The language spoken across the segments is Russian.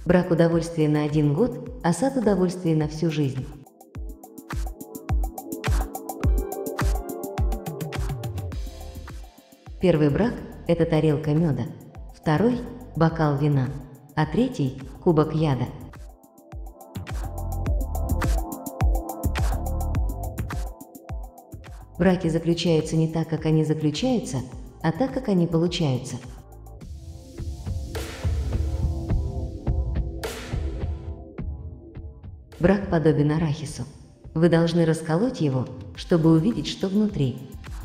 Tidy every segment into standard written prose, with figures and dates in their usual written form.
Брак – удовольствие на 1 год, а сад – удовольствие на всю жизнь. Первый брак – это тарелка меда, второй – бокал вина, а третий – кубок яда. Браки заключаются не так, как они заключаются, а так, как они получаются. Брак подобен арахису. Вы должны расколоть его, чтобы увидеть, что внутри.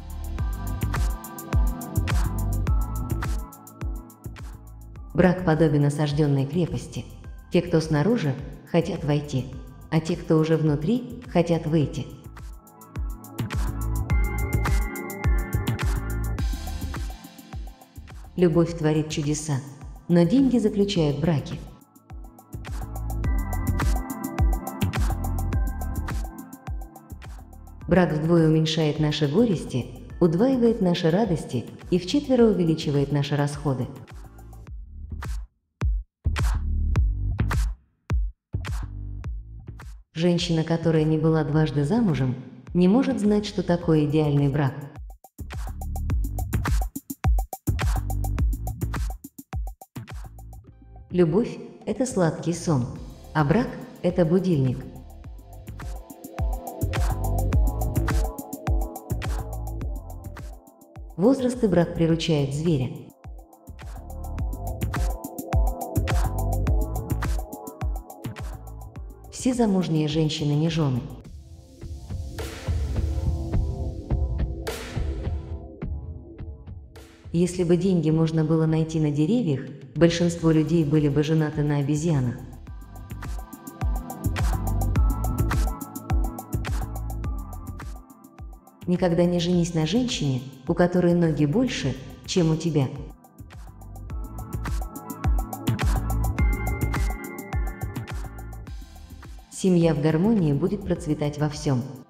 Брак подобен осажденной крепости. Те, кто снаружи, хотят войти, а те, кто уже внутри, хотят выйти. Любовь творит чудеса, но деньги заключают браки. Брак вдвое уменьшает наши горести, удваивает наши радости и вчетверо увеличивает наши расходы. Женщина, которая не была дважды замужем, не может знать, что такое идеальный брак. Любовь – это сладкий сон, а брак – это будильник. Возраст и брак приручают зверя. Все замужние женщины не жены. Если бы деньги можно было найти на деревьях, большинство людей были бы женаты на обезьянах. Никогда не женись на женщине, у которой ноги больше, чем у тебя. Семья в гармонии будет процветать во всем.